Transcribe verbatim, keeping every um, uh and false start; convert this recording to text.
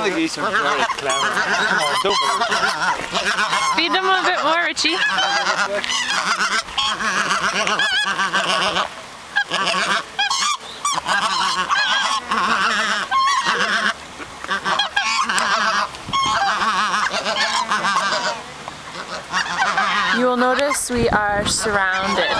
The geese are very clever. Come on, don't worry. Feed them a bit more, Richie. You will notice we are surrounded.